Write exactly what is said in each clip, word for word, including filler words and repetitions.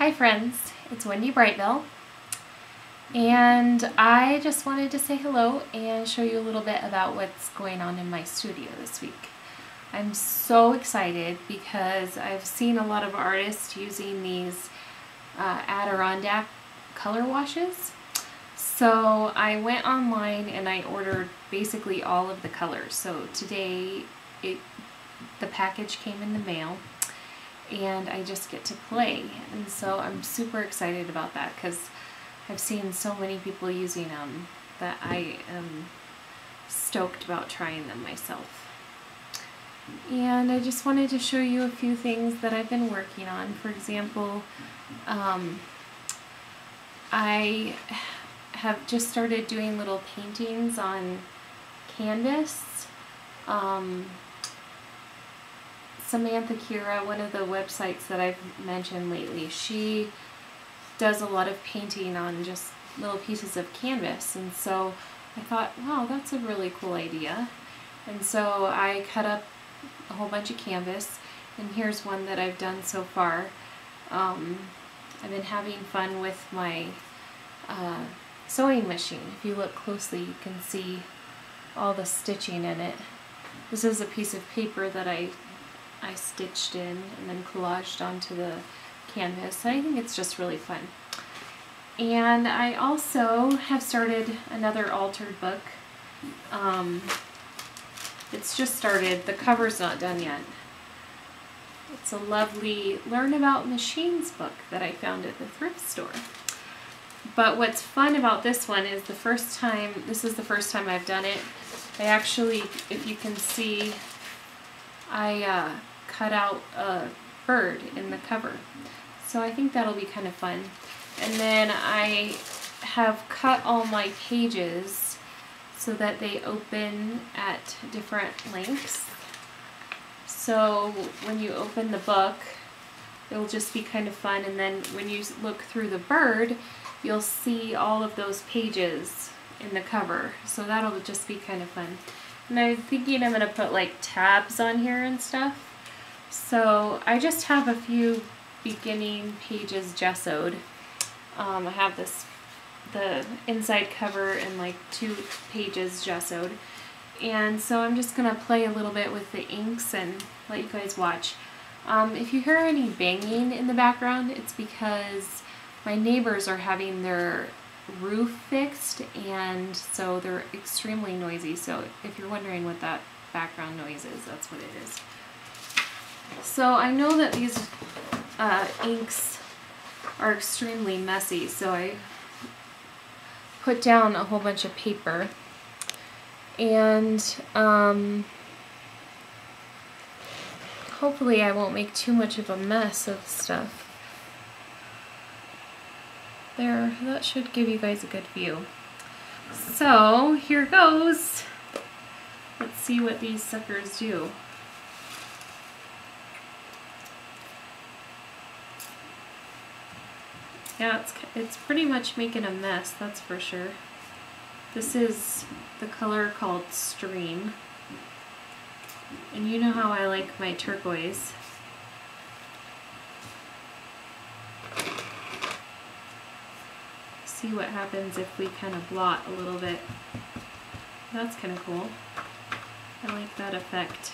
Hi friends, it's Wendy Brightville, and I just wanted to say hello and show you a little bit about what's going on in my studio this week. I'm so excited because I've seen a lot of artists using these uh, Adirondack color washes. So I went online and I ordered basically all of the colors. So today it the package came in the mail and I just get to play, and so I'm super excited about that because I've seen so many people using them that I am stoked about trying them myself. And I just wanted to show you a few things that I've been working on. For example, um, I have just started doing little paintings on canvas. Um, Samantha Kira, one of the websites that I've mentioned lately, she does a lot of painting on just little pieces of canvas, and so I thought, wow, that's a really cool idea. And so I cut up a whole bunch of canvas, and here's one that I've done so far. Um, I've been having fun with my uh, sewing machine. If you look closely, you can see all the stitching in it. This is a piece of paper that I I stitched in and then collaged onto the canvas. I think it's just really fun. And I also have started another altered book. Um, it's just started. The cover's not done yet. It's a lovely Learn About Machines book that I found at the thrift store. But what's fun about this one is the first time, this is the first time I've done it, I actually, if you can see, I uh, cut out a bird in the cover. So I think that'll be kind of fun. And then I have cut all my pages so that they open at different lengths. So when you open the book, it'll just be kind of fun. And then when you look through the bird, you'll see all of those pages in the cover. So that'll just be kind of fun. And I'm thinking I'm going to put like tabs on here and stuff. So I just have a few beginning pages gessoed. Um, I have this, the inside cover and like two pages gessoed. And so I'm just going to play a little bit with the inks and let you guys watch. Um, if you hear any banging in the background, it's because my neighbors are having their roof fixed, and so they're extremely noisy. So if you're wondering what that background noise is, that's what it is. So I know that these uh, inks are extremely messy, so I put down a whole bunch of paper, and um, hopefully I won't make too much of a mess of stuff. There, that should give you guys a good view. So here goes. Let's see what these suckers do. Yeah, it's, it's pretty much making a mess, that's for sure. This is the color called Stream. And you know how I like my turquoise. See what happens if we kind of blot a little bit. That's kind of cool. I like that effect.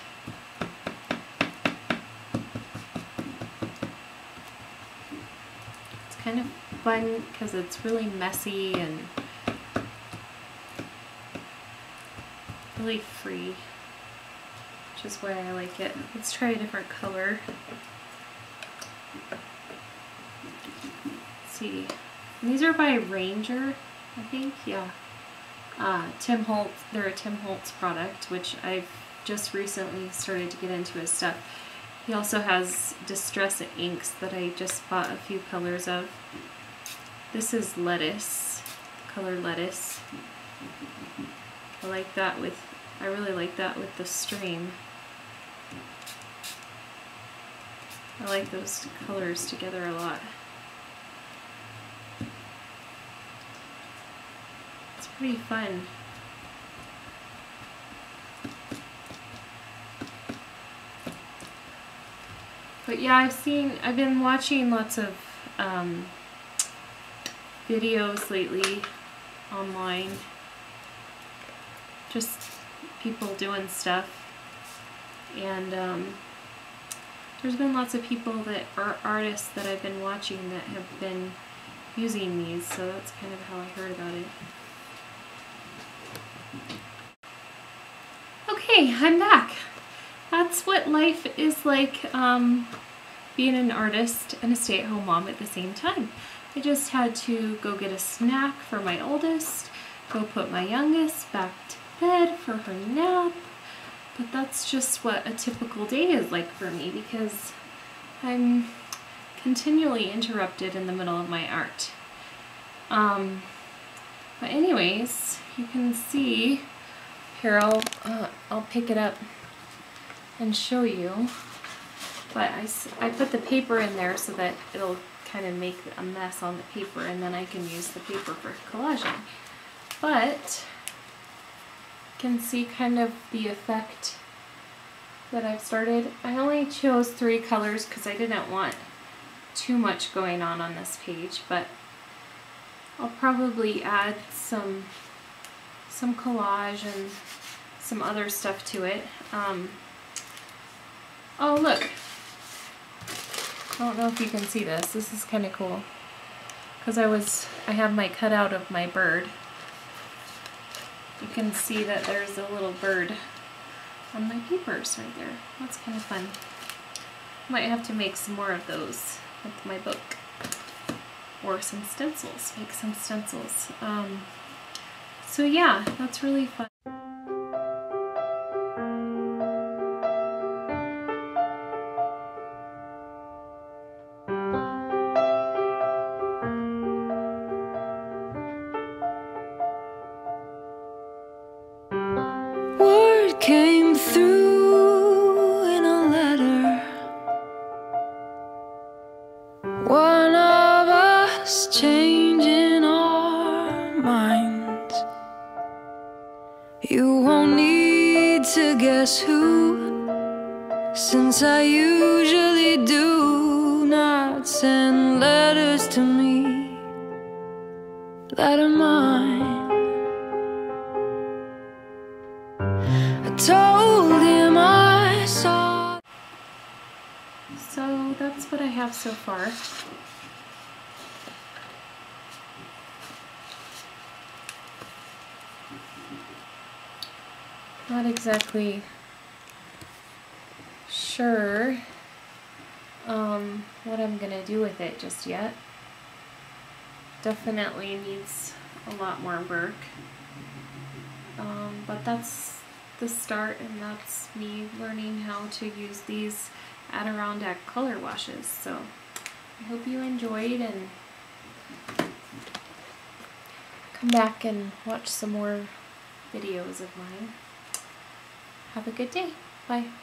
It's kind of fun because it's really messy and really free, which is why I like it. Let's try a different color. Let's see. And these are by Ranger, I think, yeah. Uh, Tim Holtz, they're a Tim Holtz product, which I've just recently started to get into his stuff. He also has Distress inks that I just bought a few colors of. This is Lettuce, color Lettuce. I like that with, I really like that with the Stream. I like those colors together a lot. Pretty fun. But yeah, I've seen, I've been watching lots of um, videos lately online, just people doing stuff, and um, there's been lots of people that are artists that I've been watching that have been using these, so that's kind of how I heard about it. Okay, I'm back. That's what life is like, um, being an artist and a stay-at-home mom at the same time. I just had to go get a snack for my oldest, go put my youngest back to bed for her nap, but that's just what a typical day is like for me because I'm continually interrupted in the middle of my art. Um, but anyways, you can see, here I'll, uh, I'll pick it up and show you, but I, I put the paper in there so that it'll kind of make a mess on the paper, and then I can use the paper for collaging. But you can see kind of the effect that I've started. I only chose three colors because I didn't want too much going on on this page, but I'll probably add some some collage and some other stuff to it. Um, oh look! I don't know if you can see this. This is kind of cool because I was I have my cutout of my bird. You can see that there's a little bird on my papers right there. That's kind of fun. Might have to make some more of those with my book, or some stencils. Make some stencils. Um, so yeah, that's really fun. Word came through in a letter. One of us changing our minds. You won't need to guess who, since I usually do not send letters to me that are mine. I told him I saw. So that's what I have so far. Not exactly sure um, what I'm gonna do with it just yet. Definitely needs a lot more work. Um, but that's the start, and that's me learning how to use these Adirondack color washes. So I hope you enjoyed, and come back and watch some more videos of mine. Have a good day. Bye.